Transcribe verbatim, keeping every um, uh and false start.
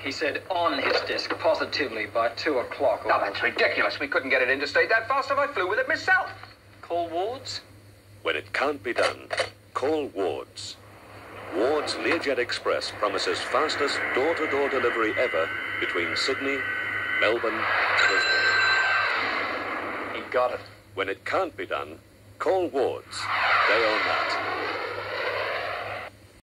He said on his disc, positively, by two o'clock. Oh, that's ridiculous. We couldn't get it interstate that fast if I flew with it myself. Call Wards? When it can't be done, call Wards. Wards Learjet Express promises fastest door-to-door delivery ever between Sydney, Melbourne, and Brisbane. He got it. When it can't be done, call Wards. They own that.